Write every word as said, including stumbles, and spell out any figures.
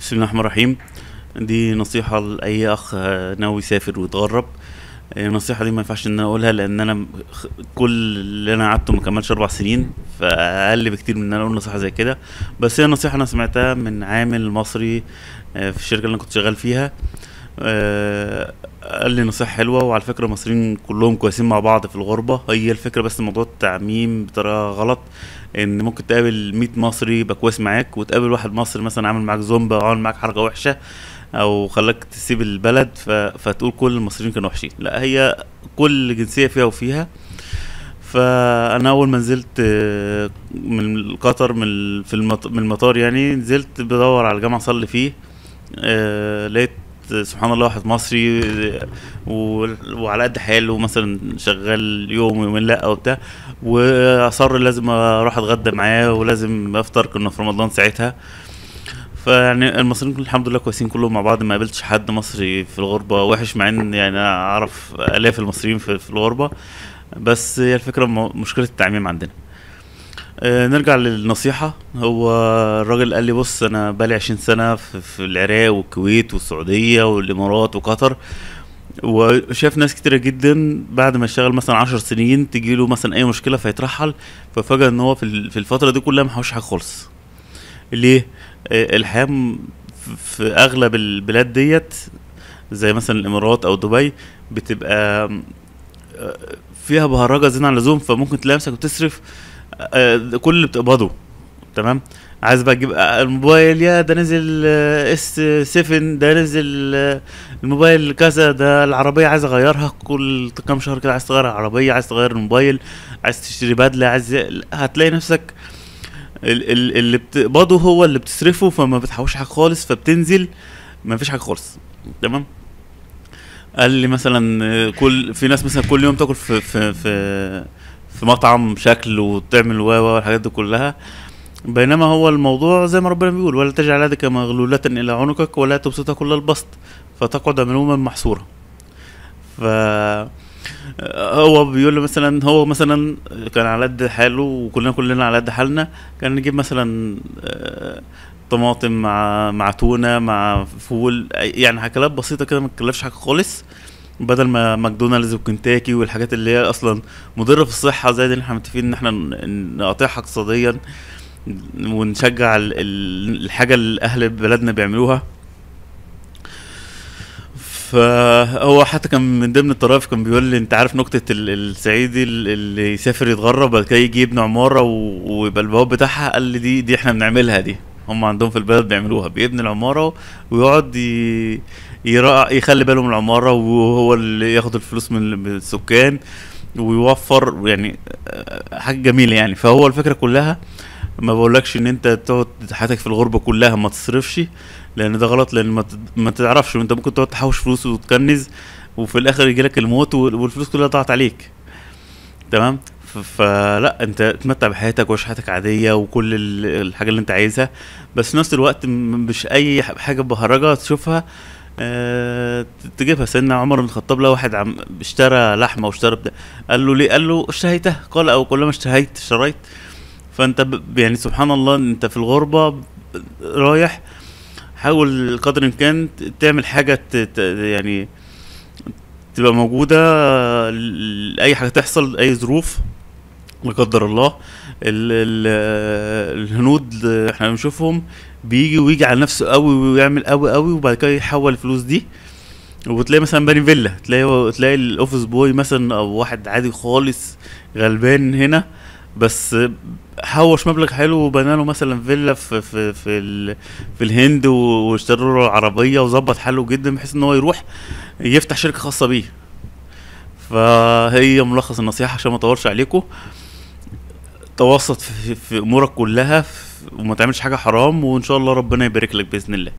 بسم الله الرحمن الرحيم. دي نصيحة لأي أخ ناوي يسافر ويتغرب. النصيحة دي ما ينفعش إن أنا أقولها، لأن أنا خ- كل اللي أنا قعدته ما كملش أربع سنين، فأقل بكتير من إن أنا أقول نصيحة زي كده. بس هي نصيحة أنا سمعتها من عامل مصري آه، في الشركة اللي أنا كنت شغال فيها. آه، قال لي نصيحة حلوة، وعلى فكرة المصريين كلهم كويسين مع بعض في الغربة. هي الفكرة بس موضوع التعميم بطريقة غلط، ان ممكن تقابل مية مصري يبقى كويس معاك، وتقابل واحد مصري مثلا عامل معاك زومبا او عامل معاك حركة وحشة او خلاك تسيب البلد، ف... فتقول كل المصريين كانوا وحشين. لا، هي كل جنسية فيها وفيها. فانا اول ما نزلت آه، من قطر، من ال- في المط... من المطار يعني، نزلت بدور على الجامعة اصلي فيه. آه، لقيت سبحان الله واحد مصري، آه، و- وعلى قد حاله مثلا شغال يوم ويومين لا او بتاع، واصر لازم اروح اتغدى معاه ولازم افطر، كنا في رمضان ساعتها. فيعني المصريين كل- الحمد لله كويسين كلهم مع بعض، ما قابلتش حد مصري في الغربة وحش، مع ان يعني انا اعرف الاف المصريين في, في الغربة. بس هي الفكرة م- مشكلة التعميم عندنا. آه، نرجع للنصيحة. هو الراجل قال لي بص، أنا بقالي عشرين سنة في, في العراق والكويت والسعودية والإمارات وقطر، وشاف ناس كتيرة جدا بعد ما يشتغل مثلا عشر سنين تجيله مثلا أي مشكلة فيترحل، ففجأة إن هو في, ال- في الفترة دي كلها محوش حاجة خالص. ليه؟ آه، الحياة م- في أغلب البلاد ديت، زي مثلا الإمارات أو دبي، بتبقى آه، فيها بهرجة زيادة عن اللزوم، فممكن تلاقي نفسك بتصرف آه، كل اللي بتقبضه. تمام. عايز بقى تجيب آه، الموبايل، يا ده نزل آه، اس سبعة، ده نزل آه، الموبايل كذا، ده العربية عايز اغيرها كل كام شهر كده، عايز تغير العربية، عايز تغير الموبايل، عايز تشتري بدلة، عايز، هتلاقي نفسك ال- ال- اللي بتقبضه هو اللي بتصرفه، فما بتحوش حاجة خالص، فبتنزل ما فيش حاجة خالص. تمام. قال لي مثلا آه، كل في ناس مثلا كل يوم تاكل في في في في مطعم شكل وتعمل و و الحاجات دي كلها، بينما هو الموضوع زي ما ربنا بيقول: ولا تجعل يدك مغلولة إلى عنقك ولا تبسطها كل البسط فتقعد ملوما محسورا. ف هو بيقول له مثلا، هو مثلا كان على قد حاله وكلنا كلنا على قد حالنا، كان نجيب مثلا آه، طماطم مع مع تونة مع فول، يعني اكلات بسيطة كده ما تكلفش حاجة خالص، بدل ما ماكدونالدز وكنتاكي والحاجات اللي هي اصلا مضرة في الصحة، زي اللي احنا متفقين ان احنا ن- نقاطعها اقتصاديا، ونشجع ال- ال- الحاجة اللي أهل بلدنا بيعملوها. فهو حتى كان من ضمن الطرائف كان بيقول لي: انت عارف نكتة ال- الصعيدي ال- اللي يسافر يتغرب بعد كده يجي يبني عمارة و- ويبقى البواب بتاعها؟ قال لي دي دي احنا بنعملها، دي هم عندهم في البلد بيعملوها، بيبني العمارة ويقعد ي... يراعي يخلي باله من العمارة، وهو اللي ياخد الفلوس من من السكان ويوفر يعني. آه، حاجة جميلة يعني. فهو الفكرة كلها، ما بقولكش ان انت تقعد حياتك في الغربة كلها ما تصرفش، لان ده غلط، لان ما, ت- ما تعرفش، وانت ممكن تقعد تحوش فلوس وتكنز، وفي الاخر يجيلك الموت وال- والفلوس كلها ضاعت عليك. تمام. ف- فلا، انت تمتع بحياتك وعيش حياتك عادية وكل ال- الحاجة اللي انت عايزها، بس في نفس الوقت م- مش اي ح- حاجة بهرجة تشوفها أه تجيبها. سيدنا عمر بن الخطاب لو واحد عم اشترى لحمة واشترى بتاع، قال له ليه؟ قال له اشتهيته، قال او كلما اشتهيت اشتريت. فانت ب... يعني سبحان الله، انت في الغربة ب- رايح، حاول قدر الامكان ت- تعمل حاجة ت... ت... يعني تبقى موجودة ل- لأي حاجة تحصل، أي ظروف لا قدر الله. ال... ال... الهنود اللي احنا بنشوفهم بيجي ويجي على نفسه قوي ويعمل قوي قوي، وبعد كده يحول الفلوس دي، وبتلاقي مثلا بني فيلا، تلاقي تلاقي الاوفيس بوي مثلا او واحد عادي خالص غلبان هنا، بس حوش مبلغ حلو وبنى له مثلا فيلا في في في ال في الهند، و- واشترى له عربيه وظبط حاله جدا بحيث ان هو يروح يفتح شركه خاصه بيه. فهي ملخص النصيحه عشان ما اطولش عليكم: توسط في, في امورك كلها، في وما تعملش حاجه حرام، وان شاء الله ربنا يبارك لك باذن الله.